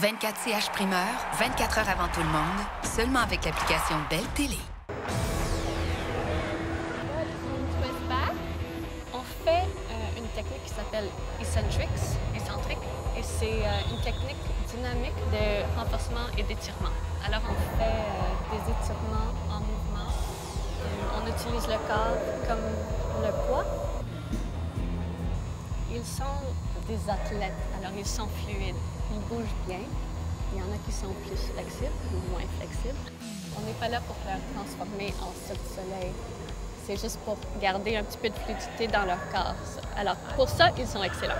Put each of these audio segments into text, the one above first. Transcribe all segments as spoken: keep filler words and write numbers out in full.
vingt-quatre C H primeur, vingt-quatre heures avant tout le monde, seulement avec l'application Belle Télé. Twist back. On fait euh, une technique qui s'appelle Eccentrics, écentrique, et c'est euh, une technique dynamique de renforcement et d'étirement. Alors on fait euh, des étirements en mouvement. Euh, on utilise le corps comme le poids. Ils sont des athlètes, alors ils sont fluides, ils bougent bien. Il y en a qui sont plus flexibles ou moins flexibles. On n'est pas là pour leur transformer en cirque du soleil. C'est juste pour garder un petit peu de fluidité dans leur corps. Alors pour ça, ils sont excellents.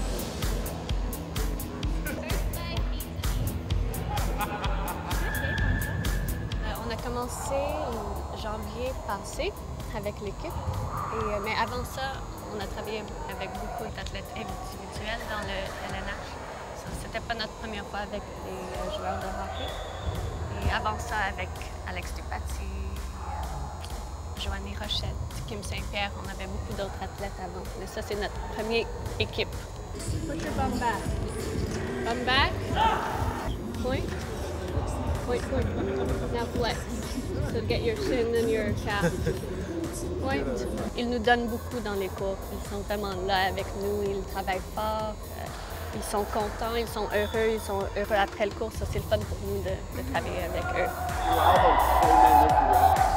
Euh, on a commencé en janvier passé avec l'équipe. Et, mais avant ça, on a travaillé avec beaucoup d'athlètes individuels dans le L N H. C'était pas notre première fois avec des joueurs de hockey. Et avant ça, avec Alex Dupaty, Joanie Rochette, Kim Saint-Pierre, on avait beaucoup d'autres athlètes avant. Mais ça, c'est notre première équipe. Put your bum back. Bum back. Point. Point, point. Now flex. So get your shin and your calf. Point. Ils nous donnent beaucoup dans les cours. Ils sont vraiment là avec nous. Ils travaillent fort. Ils sont contents, ils sont heureux, ils sont heureux après le cours. Ça, c'est le fun pour nous de, de travailler avec eux.